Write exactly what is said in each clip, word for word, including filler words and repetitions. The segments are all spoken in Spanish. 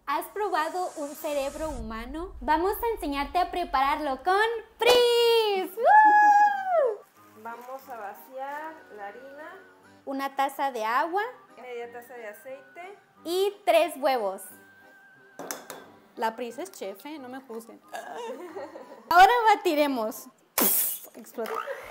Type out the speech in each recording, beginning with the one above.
¿Has probado un cerebro humano? Vamos a enseñarte a prepararlo con Pris. ¡Woo! Vamos a vaciar la harina. Una taza de agua. Media taza de aceite. Y tres huevos. La Pris es chef, ¿eh? No me juzguen. Ahora batiremos. Explota.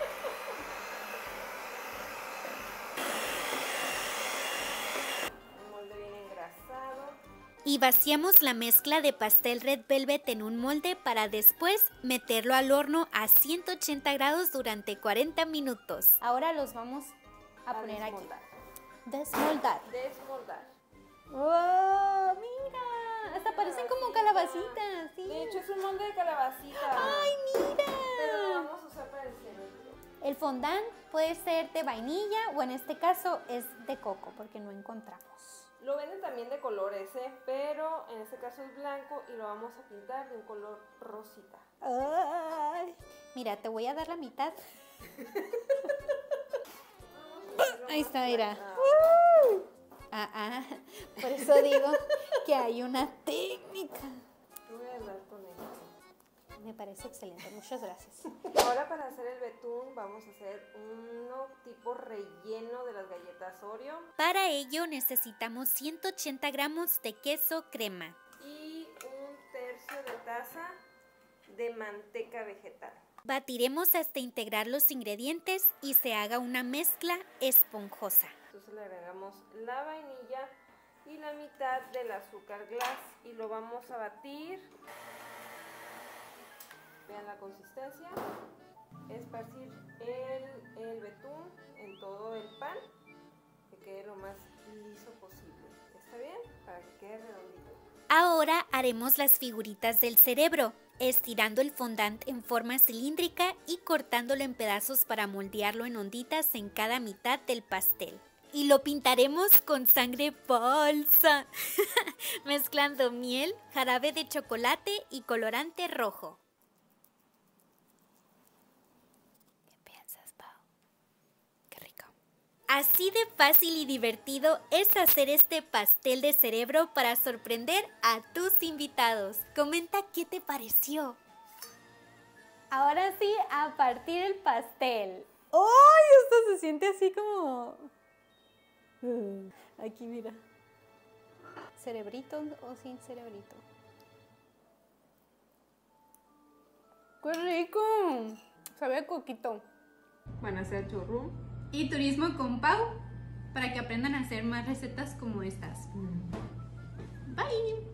Un molde bien engrasado. Y vaciamos la mezcla de pastel Red Velvet en un molde para después meterlo al horno a ciento ochenta grados durante cuarenta minutos. Ahora los vamos a, A poner desmoldar. aquí. Desmoldar. Desmoldar. ¡Wow! ¡Mira! Hasta parecen como calabacitas. Sí. De hecho es un molde de calabacita. ¡Ay, mira! Pero lo vamos a usar para el cerebro. El fondant puede ser de vainilla o en este caso es de coco porque no encontramos. Lo venden también de colores, ¿eh? Pero en este caso es blanco y lo vamos a pintar de un color rosita. Ay, mira, te voy a dar la mitad. Ahí está, mira. Ah, ah, por eso digo que hay una técnica. Yo voy a hablar con él. Me parece excelente, muchas gracias. Ahora para hacer el betún vamos a hacer uno tipo relleno de las galletas Oreo. Para ello necesitamos ciento ochenta gramos de queso crema. Y un tercio de taza de manteca vegetal. Batiremos hasta integrar los ingredientes y se haga una mezcla esponjosa. Entonces le agregamos la vainilla y la mitad del azúcar glass y lo vamos a batir. Vean la consistencia. Esparcir el, el betún en todo el pan, que quede lo más liso posible. ¿Está bien? Para que quede redondito. Ahora haremos las figuritas del cerebro, estirando el fondant en forma cilíndrica y cortándolo en pedazos para moldearlo en onditas en cada mitad del pastel. Y lo pintaremos con sangre falsa, mezclando miel, jarabe de chocolate y colorante rojo. ¿Qué piensas, Pau? Qué rico. Así de fácil y divertido es hacer este pastel de cerebro para sorprender a tus invitados. Comenta qué te pareció. Ahora sí, a partir el pastel. ¡Ay! Esto se siente así como... Aquí, mira. ¿Cerebrito o sin cerebrito? ¡Qué rico! Sabe a coquito. Van a hacer churrum. Y turismo con Pau para que aprendan a hacer más recetas como estas. Bye.